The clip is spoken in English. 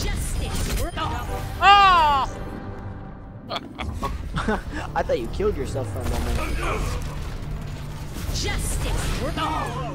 Justice. Ah! I thought you killed yourself for a moment. Justice.